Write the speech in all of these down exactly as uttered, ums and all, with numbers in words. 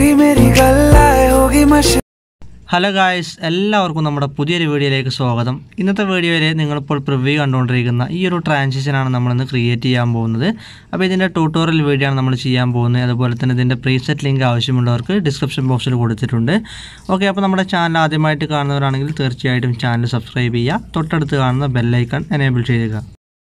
Hello guys, എല്ലാവർക്കും നമ്മുടെ പുതിയൊരു വീഡിയോയിലേക്ക് സ്വാഗതം. ഇന്നത്തെ വീഡിയോയിൽ നിങ്ങളിപ്പോൾ പ്രിവ്യൂ കണ്ടുകൊണ്ടിരിക്കുന്ന ഈ ഒരു ട്രാൻസിഷനാണ് നമ്മളിന്ന് ക്രിയേറ്റ് ചെയ്യാൻ പോകുന്നത്. അപ്പോൾ ഇതിൻ്റെ ട്യൂട്ടോറിയൽ വീഡിയോ ആണ് നമ്മൾ ചെയ്യാൻ പോകുന്നത്. അതുപോലെ തന്നെ ഇതിൻ്റെ പ്രീസെറ്റ് ലിങ്ക് ആവശ്യമുള്ളവർക്ക് ഡിസ്ക്രിപ്ഷൻ ബോക്സിൽ കൊടുത്തിട്ടുണ്ട്. ഓക്കെ, അപ്പോൾ നമ്മുടെ ചാനൽ ആദ്യമായിട്ട് കാണുന്നവരാണെങ്കിൽ തീർച്ചയായിട്ടും ചാനൽ സബ്സ്ക്രൈബ് ചെയ്യുക. തൊട്ടടുത്ത് കാണുന്ന ബെല്ലൈക്കൺ എനേബിൾ ചെയ്യുക.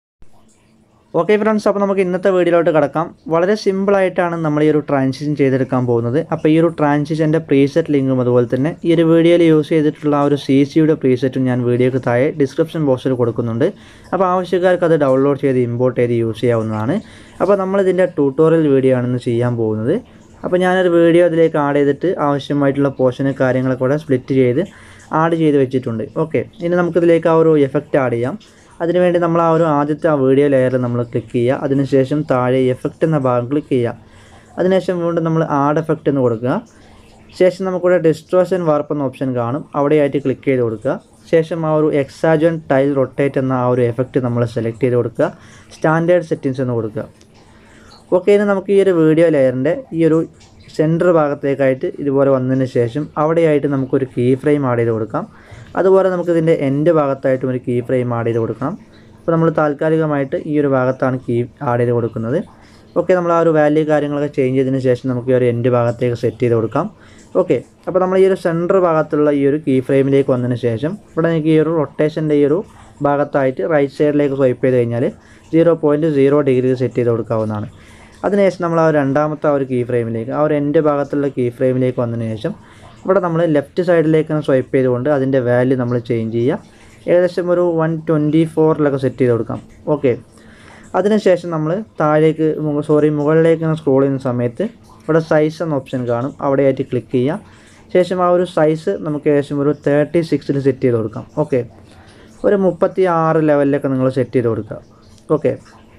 ഓക്കെ ഫ്രണ്ട്സ്, അപ്പോൾ നമുക്ക് ഇന്നത്തെ വീഡിയോയിലോട്ട് കിടക്കാം. വളരെ സിമ്പിളായിട്ടാണ് നമ്മൾ ഈ ഒരു ട്രാൻസിഷൻ ചെയ്തെടുക്കാൻ പോകുന്നത്. അപ്പോൾ ഈ ഒരു ട്രാൻസിഷൻ്റെ പ്രീസെറ്റ് ലിങ്കും അതുപോലെ തന്നെ ഈ ഒരു വീഡിയോയിൽ യൂസ് ചെയ്തിട്ടുള്ള ആ ഒരു സി സിയുടെ പ്രീസെറ്റും ഞാൻ വീഡിയോയ്ക്ക് താഴെ ഡിസ്ക്രിപ്ഷൻ ബോക്സിൽ കൊടുക്കുന്നുണ്ട്. അപ്പോൾ ആവശ്യക്കാർക്ക് അത് ഡൗൺലോഡ് ചെയ്ത് ഇമ്പോർട്ട് ചെയ്ത് യൂസ് ചെയ്യാവുന്നതാണ്. അപ്പോൾ നമ്മളിതിൻ്റെ ട്യൂട്ടോറിയൽ വീഡിയോ ആണെന്ന് ചെയ്യാൻ പോകുന്നത്. അപ്പോൾ ഞാനൊരു വീഡിയോ അതിലേക്ക് ആഡ് ചെയ്തിട്ട് ആവശ്യമായിട്ടുള്ള പോർഷന് കാര്യങ്ങളൊക്കെ കൂടെ സ്പ്ലിറ്റ് ചെയ്ത് ആഡ് ചെയ്ത് വെച്ചിട്ടുണ്ട്. ഓക്കെ, ഇനി നമുക്കിതിലേക്ക് ആ ഒരു എഫക്റ്റ് ആഡ് ചെയ്യാം. അതിനുവേണ്ടി നമ്മൾ ആ ഒരു ആദ്യത്തെ ആ വീഡിയോ ലെയറിൽ നമ്മൾ ക്ലിക്ക് ചെയ്യുക. അതിനുശേഷം താഴെ എഫക്റ്റ് എന്ന ഭാഗം ക്ലിക്ക് ചെയ്യുക. അതിനുശേഷം വീണ്ടും നമ്മൾ ആഡ് എഫക്റ്റ് എന്ന് കൊടുക്കുക. ശേഷം നമുക്കിവിടെ ഡിസ്ട്രോഷൻ വാർപ്പ് എന്ന ഓപ്ഷൻ കാണും, അവിടെയായിട്ട് ക്ലിക്ക് ചെയ്ത് കൊടുക്കുക. ശേഷം ആ ഒരു ഹെക്സാഗൺ ടൈൽ റൊട്ടേറ്റ് എന്ന ആ ഒരു എഫക്റ്റ് നമ്മൾ സെലക്ട് ചെയ്ത് കൊടുക്കുക. സ്റ്റാൻഡേർഡ് സെറ്റിങ്സ് എന്ന് കൊടുക്കുക. ഓക്കെ, ഇനി നമുക്ക് ഈ ഒരു വീഡിയോ ലെയറിൻ്റെ ഈ ഒരു സെൻറ്റർ ഭാഗത്തേക്കായിട്ട് ഇതുപോലെ വന്നതിന് ശേഷം അവിടെയായിട്ട് നമുക്കൊരു കീ ഫ്രെയിം ആഡ് ചെയ്ത് കൊടുക്കാം. അതുപോലെ നമുക്കിതിൻ്റെ എൻഡ് ഭാഗത്തായിട്ടും ഒരു കീ ഫ്രെയിം ആഡ് ചെയ്ത് കൊടുക്കണം. അപ്പോൾ നമ്മൾ താൽക്കാലികമായിട്ട് ഈ ഒരു ഭാഗത്താണ് കീ ആഡ് ചെയ്ത് കൊടുക്കുന്നത്. ഓക്കെ, നമ്മൾ ആ ഒരു വാല്യൂ കാര്യങ്ങളൊക്കെ ചേഞ്ച് ചെയ്തതിന് ശേഷം നമുക്ക് ഈ ഒരു എൻഡ് ഭാഗത്തേക്ക് സെറ്റ് ചെയ്ത് കൊടുക്കാം. ഓക്കെ, അപ്പോൾ നമ്മൾ ഈ ഒരു സെൻറ്റർ ഭാഗത്തുള്ള ഈ ഒരു കീ ഫ്രെയിമിലേക്ക് വന്നതിന് ശേഷം ഇവിടെ നിങ്ങൾക്ക് ഈ ഒരു റൊട്ടേഷൻ്റെ ഈ ഒരു ഭാഗത്തായിട്ട് റൈറ്റ് സൈഡിലേക്ക് സ്വൈപ്പ് ചെയ്ത് കഴിഞ്ഞാൽ zero point zero degree set ചെയ്ത് കൊടുക്കാവുന്നതാണ്. അതിനുശേഷം നമ്മൾ ആ ഒരു രണ്ടാമത്തെ ആ ഒരു കീ ഫ്രെയിമിലേക്ക് ആ ഒരു എൻഡ് ഭാഗത്തുള്ള കീ ഫ്രെയിമിലേക്ക് വന്നതിന് ശേഷം ഇവിടെ നമ്മൾ ലെഫ്റ്റ് സൈഡിലേക്ക് സ്വൈപ്പ് ചെയ്തുകൊണ്ട് അതിൻ്റെ വാല്യൂ നമ്മൾ ചേഞ്ച് ചെയ്യുക. ഏകദേശം ഒരു വൺ ട്വൻറ്റി ഫോറിലൊക്കെ സെറ്റ് ചെയ്ത് കൊടുക്കാം. ഓക്കെ, അതിനുശേഷം നമ്മൾ താഴേക്ക് സോറി മുകളിലേക്ക് സ്ക്രോൾ ചെയ്യുന്ന സമയത്ത് ഇവിടെ സൈസ് എന്ന ഓപ്ഷൻ കാണും, അവിടെയായിട്ട് ക്ലിക്ക് ചെയ്യുക. ശേഷം ആ ഒരു സൈസ് നമുക്ക് ഏകദേശം ഒരു തേർട്ടി സിക്സിൽ സെറ്റ് ചെയ്ത് കൊടുക്കാം. ഓക്കെ, ഒരു മുപ്പത്തി ആറ് ലെവലിലൊക്കെ നിങ്ങൾ സെറ്റ് ചെയ്ത് കൊടുക്കുക. ഓക്കെ,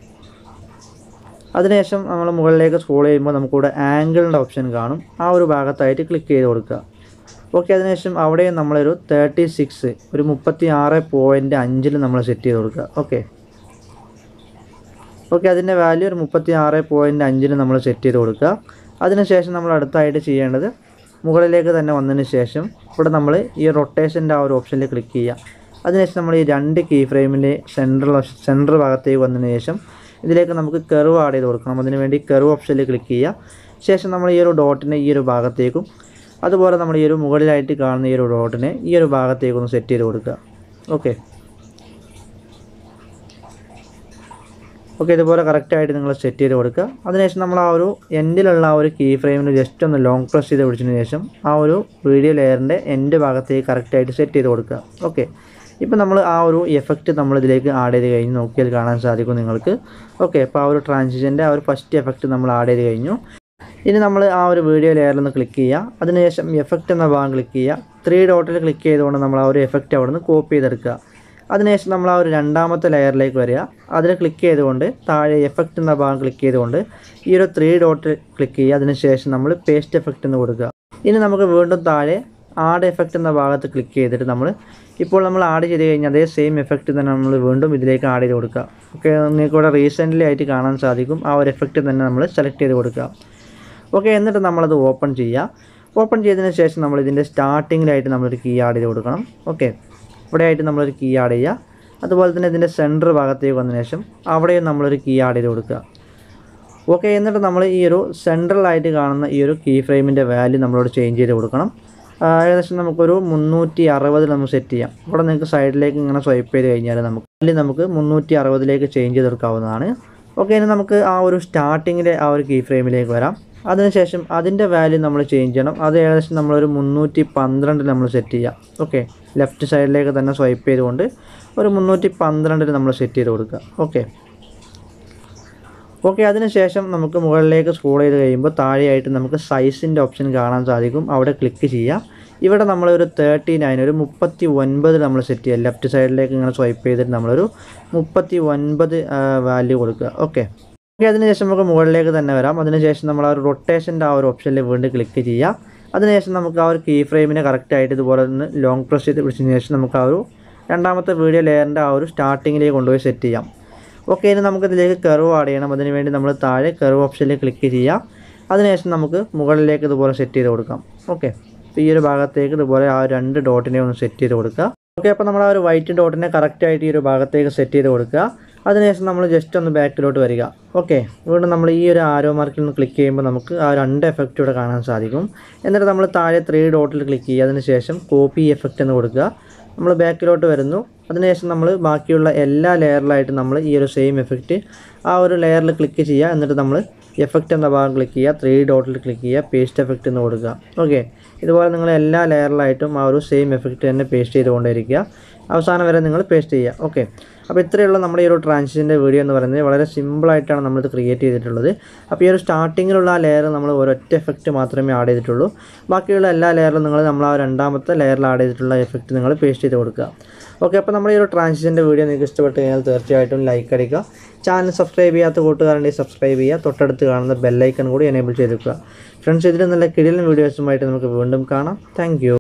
അതിനുശേഷം നമ്മൾ മുകളിലേക്ക് സ്ക്രോൾ ചെയ്യുമ്പോൾ നമുക്കിവിടെ ആംഗിളിൻ്റെ ഓപ്ഷൻ കാണും, ആ ഒരു ഭാഗത്തായിട്ട് ക്ലിക്ക് ചെയ്ത് കൊടുക്കുക. ഓക്കെ, അതിനുശേഷം അവിടെയും നമ്മളൊരു തേർട്ടി സിക്സ് ഒരു മുപ്പത്തി ആറ് പോയിൻറ്റ് അഞ്ചിൽ നമ്മൾ സെറ്റ് ചെയ്ത് കൊടുക്കുക. ഓക്കെ ഓക്കെ അതിൻ്റെ വാല്യൂ ഒരു മുപ്പത്തി ആറ് പോയിൻറ്റ് അഞ്ചിൽ നമ്മൾ സെറ്റ് ചെയ്ത് കൊടുക്കുക. അതിനുശേഷം നമ്മൾ അടുത്തായിട്ട് ചെയ്യേണ്ടത് മുകളിലേക്ക് തന്നെ വന്നതിന് ശേഷം ഇവിടെ നമ്മൾ ഈ റൊട്ടേഷൻ്റെ ആ ഒരു ഓപ്ഷനിൽ ക്ലിക്ക് ചെയ്യുക. അതിനുശേഷം നമ്മൾ ഈ രണ്ട് കീ ഫ്രെയിമിൻ്റെ സെൻട്രൽ സെൻറ്റർ ഭാഗത്തേക്ക് വന്നതിന് ശേഷം ഇതിലേക്ക് നമുക്ക് കർവ് ആഡ് ചെയ്ത് കൊടുക്കണം. അതിനുവേണ്ടി കർവ് ഓപ്ഷനിൽ ക്ലിക്ക് ചെയ്യുക. ശേഷം നമ്മൾ ഈ ഒരു ഡോട്ടിനെ ഈ ഒരു ഭാഗത്തേക്കും അതുപോലെ നമ്മൾ ഈ ഒരു മുകളിലായിട്ട് കാണുന്ന ഈ ഒരു ഡോട്ടിനെ ഈ ഒരു ഭാഗത്തേക്കൊന്ന് സെറ്റ് ചെയ്ത് കൊടുക്കുക. ഓക്കെ ഓക്കെ ഇതുപോലെ കറക്റ്റായിട്ട് നിങ്ങൾ സെറ്റ് ചെയ്ത് കൊടുക്കുക. അതിനുശേഷം നമ്മൾ ആ ഒരു എൻഡിലുള്ള ആ ഒരു കീ ഫ്രെയിമിന് ജസ്റ്റ് ഒന്ന് ലോങ് പ്രസ് ചെയ്ത് പിടിച്ചതിന് ശേഷം ആ ഒരു വീഡിയോ ലെയറിൻ്റെ എൻഡ് ഭാഗത്തേക്ക് കറക്റ്റായിട്ട് സെറ്റ് ചെയ്ത് കൊടുക്കുക. ഓക്കെ, ഇപ്പോൾ നമ്മൾ ആ ഒരു എഫക്റ്റ് നമ്മളിതിലേക്ക് ആഡ് ചെയ്ത് കഴിഞ്ഞ് നോക്കിയാൽ കാണാൻ സാധിക്കും നിങ്ങൾക്ക്. ഓക്കെ, അപ്പോൾ ആ ഒരു ട്രാൻസിഷൻ്റെ ആ ഒരു ഫസ്റ്റ് എഫക്റ്റ് നമ്മൾ ആഡ് ചെയ്ത് കഴിഞ്ഞു. ഇനി നമ്മൾ ആ ഒരു വീഡിയോ ലെയറിൽ നിന്ന് ക്ലിക്ക് ചെയ്യുക. അതിനുശേഷം എഫക്റ്റ് എന്ന ഭാഗം ക്ലിക്ക് ചെയ്യുക. ത്രീ ഡോട്ടിൽ ക്ലിക്ക് ചെയ്തുകൊണ്ട് നമ്മൾ ആ ഒരു എഫക്റ്റ് അവിടെ നിന്ന് കോപ്പി ചെയ്തെടുക്കുക. അതിനുശേഷം നമ്മൾ ആ ഒരു രണ്ടാമത്തെ ലെയറിലേക്ക് വരിക. അതിൽ ക്ലിക്ക് ചെയ്തുകൊണ്ട് താഴെ എഫക്റ്റ് എന്ന ഭാഗം ക്ലിക്ക് ചെയ്തുകൊണ്ട് ഈ ഒരു ത്രീ ഡോട്ട് ക്ലിക്ക് ചെയ്യുക. അതിനുശേഷം നമ്മൾ പേസ്റ്റ് എഫക്റ്റ് എന്ന് കൊടുക്കുക. ഇനി നമുക്ക് വീണ്ടും താഴെ ആഡ് എഫക്റ്റ് എന്ന ഭാഗത്ത് ക്ലിക്ക് ചെയ്തിട്ട് നമ്മൾ ഇപ്പോൾ നമ്മൾ ആഡ് ചെയ്ത് കഴിഞ്ഞാൽ അതേ സെയിം എഫക്റ്റ് തന്നെ നമ്മൾ വീണ്ടും ഇതിലേക്ക് ആഡ് ചെയ്ത് കൊടുക്കുക. ഓക്കെ, നിങ്ങൾക്ക് ഇവിടെ റീസെൻ്റ്ലി ആയിട്ട് കാണാൻ സാധിക്കും ആ ഒരു എഫക്റ്റ് തന്നെ നമ്മൾ സെലക്ട് ചെയ്ത് കൊടുക്കുക. ഓക്കെ, എന്നിട്ട് നമ്മളത് ഓപ്പൺ ചെയ്യുക. ഓപ്പൺ ചെയ്തതിന് ശേഷം നമ്മൾ ഇതിൻ്റെ സ്റ്റാർട്ടിങ്ങിലായിട്ട് നമ്മളൊരു കീ ആഡ് ചെയ്ത് കൊടുക്കണം. ഓക്കെ, ഇവിടെ ആയിട്ട് നമ്മളൊരു കീ ആഡ് ചെയ്യുക. അതുപോലെ തന്നെ ഇതിൻ്റെ സെൻറ്റർ ഭാഗത്തേക്ക് വന്നതിന് ശേഷം അവിടെയും നമ്മളൊരു കീ ആഡ് ചെയ്ത് കൊടുക്കുക. ഓക്കെ, എന്നിട്ട് നമ്മൾ ഈ ഒരു സെൻട്രലായിട്ട് കാണുന്ന ഈ ഒരു കീ ഫ്രെയിമിൻ്റെ വാല്യൂ നമ്മളോട് ചേഞ്ച് ചെയ്ത് കൊടുക്കണം. ഏകദേശം നമുക്കൊരു മുന്നൂറ്റി അറുപതിൽ നമുക്ക് സെറ്റ് ചെയ്യാം. ഇവിടെ നിങ്ങൾക്ക് സൈഡിലേക്ക് ഇങ്ങനെ സ്വൈപ്പ് ചെയ്ത് കഴിഞ്ഞാൽ നമുക്ക് അല്ലെങ്കിൽ നമുക്ക് മുന്നൂറ്റി അറുപതിലേക്ക് ചേഞ്ച് ചെയ്തെടുക്കാവുന്നതാണ്. ഓക്കെ, ഇനി നമുക്ക് ആ ഒരു സ്റ്റാർട്ടിങ്ങിലെ ആ ഒരു കീ ഫ്രെയിമിലേക്ക് വരാം. അതിനുശേഷം അതിൻ്റെ വാല്യൂ നമ്മൾ ചേഞ്ച് ചെയ്യണം. അത് ഏകദേശം നമ്മളൊരു മുന്നൂറ്റി പന്ത്രണ്ടിൽ നമ്മൾ സെറ്റ് ചെയ്യാം. ഓക്കെ, ലെഫ്റ്റ് സൈഡിലേക്ക് തന്നെ സ്വൈപ്പ് ചെയ്തുകൊണ്ട് ഒരു മുന്നൂറ്റി പന്ത്രണ്ടിൽ നമ്മൾ സെറ്റ് ചെയ്ത് കൊടുക്കുക. ഓക്കെ ഓക്കെ അതിനുശേഷം നമുക്ക് മുകളിലേക്ക് സ്ക്രോൾ ചെയ്ത് കഴിയുമ്പോൾ താഴെയായിട്ട് നമുക്ക് സൈസിൻ്റെ ഓപ്ഷൻ കാണാൻ സാധിക്കും, അവിടെ ക്ലിക്ക് ചെയ്യുക. ഇവിടെ നമ്മളൊരു തേർട്ടി നയൻ ഒരു മുപ്പത്തി ഒൻപത് നമ്മൾ സെറ്റ് ചെയ്യുക. ലെഫ്റ്റ് സൈഡിലേക്ക് ഇങ്ങനെ സ്വൈപ്പ് ചെയ്തിട്ട് നമ്മളൊരു മുപ്പത്തി ഒൻപത് വാല്യൂ കൊടുക്കുക. ഓക്കെ ഓക്കെ അതിനുശേഷം നമുക്ക് മുകളിലേക്ക് തന്നെ വരാം. അതിനുശേഷം നമ്മൾ ആ ഒരു റൊട്ടേഷൻ്റെ ആ ഒരു ഓപ്ഷനിൽ വീണ്ടും ക്ലിക്ക് ചെയ്യുക. അതിനുശേഷം നമുക്ക് ആ ഒരു കീ ഫ്രെയിമിനെ കറക്റ്റായിട്ട് ഇതുപോലെ ഒന്ന് ലോങ് പ്രസ് ചെയ്ത് പിടിച്ചതിന് ശേഷം നമുക്ക് ആ ഒരു രണ്ടാമത്തെ വീഡിയോ ലെയറിൻ്റെ ആ ഒരു സ്റ്റാർട്ടിങ്ങിലേക്ക് കൊണ്ടുപോയി സെറ്റ് ചെയ്യാം. ഓക്കെ, ഇനി നമുക്കിതിലേക്ക് കർവ് ആഡ് ചെയ്യണം. അതിനുവേണ്ടി നമ്മൾ താഴെ കർവ് ഓപ്ഷനിൽ ക്ലിക്ക് ചെയ്യുക. അതിനുശേഷം നമുക്ക് മുകളിലേക്ക് ഇതുപോലെ സെറ്റ് ചെയ്ത് കൊടുക്കാം. ഓക്കെ, അപ്പോൾ ഈ ഒരു ഭാഗത്തേക്ക് ഇതുപോലെ ആ രണ്ട് ഡോട്ടിനെ ഒന്ന് സെറ്റ് ചെയ്ത് കൊടുക്കുക. ഓക്കെ, അപ്പോൾ നമ്മൾ ആ ഒരു വൈറ്റ് ഡോട്ടിനെ കറക്റ്റായിട്ട് ഈ ഒരു ഭാഗത്തേക്ക് സെറ്റ് ചെയ്ത് കൊടുക്കുക. അതിനുശേഷം നമ്മൾ ജസ്റ്റ് ഒന്ന് ബാക്കിലോട്ട് വരിക. ഓക്കെ, വീണ്ടും നമ്മൾ ഈ ഒരു ആരോ മാർക്കിൽ നിന്ന് ക്ലിക്ക് ചെയ്യുമ്പോൾ നമുക്ക് ആ രണ്ട് എഫക്റ്റ് ഇവിടെ കാണാൻ സാധിക്കും. എന്നിട്ട് നമ്മൾ താഴെ ത്രീ ഡോട്ടിൽ ക്ലിക്ക് ചെയ്യുക. അതിനുശേഷം കോപ്പി എഫക്റ്റ് എന്ന് കൊടുക്കുക. നമ്മൾ ബാക്കിലോട്ട് വരുന്നു. അതിനുശേഷം നമ്മൾ ബാക്കിയുള്ള എല്ലാ ലെയറിലായിട്ടും നമ്മൾ ഈ ഒരു സെയിം എഫക്റ്റ് ആ ഒരു ലെയറിൽ ക്ലിക്ക് ചെയ്യുക. എന്നിട്ട് നമ്മൾ എഫക്റ്റ് എന്ന ഭാഗം ക്ലിക്ക് ചെയ്യുക, ത്രീ ഡോട്ടിൽ ക്ലിക്ക് ചെയ്യുക, പേസ്റ്റ് എഫക്റ്റ് എന്ന് കൊടുക്കുക. ഓക്കെ, ഇതുപോലെ നിങ്ങൾ എല്ലാ ലെയറിലായിട്ടും ആ ഒരു സെയിം എഫക്റ്റ് തന്നെ പേസ്റ്റ് ചെയ്തുകൊണ്ടിരിക്കുക. അവസാനം വരെ നിങ്ങൾ പേസ്റ്റ് ചെയ്യുക. ഓക്കെ, അപ്പോൾ ഇത്രയുള്ള നമ്മുടെ ഈ ഒരു ട്രാൻസിഷൻ്റെ വീഡിയോ എന്ന് പറയുന്നത് വളരെ സിമ്പിളായിട്ടാണ് നമ്മളിത് ക്രിയേറ്റ് ചെയ്തിട്ടുള്ളത്. അപ്പോൾ ഈ ഒരു സ്റ്റാർട്ടിങ്ങിലുള്ള ആ ലെയർ നമ്മൾ ഒരൊറ്റ എഫക്റ്റ് മാത്രമേ ആഡ് ചെയ്തിട്ടുള്ളൂ. ബാക്കിയുള്ള എല്ലാ ലെയറിലും നിങ്ങൾ നമ്മൾ ആ രണ്ടാമത്തെ ലെയറിൽ ആഡ് ചെയ്തിട്ടുള്ള എഫക്റ്റ് നിങ്ങൾ പേസ്റ്റ് ചെയ്ത് കൊടുക്കുക. ഓക്കെ, അപ്പോൾ നമ്മുടെ ഈ ഒരു ട്രാൻസിഷൻ്റെ വീഡിയോ നിങ്ങൾക്ക് ഇഷ്ടപ്പെട്ട് കഴിഞ്ഞാൽ തീർച്ചയായിട്ടും ലൈക്ക് അടിക്കുക. ചാനൽ സബ്സ്ക്രൈബ് ചെയ്യാത്ത കൂട്ടുകാരുണ്ടെങ്കിൽ സബ്സ്ക്രൈബ് ചെയ്യുക. തൊട്ടടുത്ത് കാണുന്ന ബെല്ലൈക്കൺ കൂടി എനേബിൾ ചെയ്ത് വെക്കുക. ഫ്രണ്ട്സ്, ഇതിൽ നല്ല കിടിലൻ വീഡിയോസുമായിട്ട് നമുക്ക് വീണ്ടും കാണാം. താങ്ക്